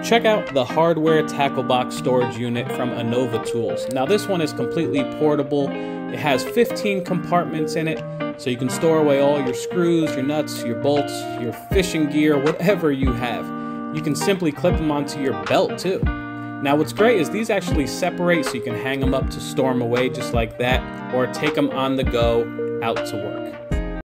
Check out the hardware tackle box storage unit from EnnovaTools. Now this one is completely portable. It has 15 compartments in it, so you can store away all your screws, your nuts, your bolts, your fishing gear, whatever you have. You can simply clip them onto your belt too. Now what's great is these actually separate, so you can hang them up to store them away just like that, or take them on the go out to work.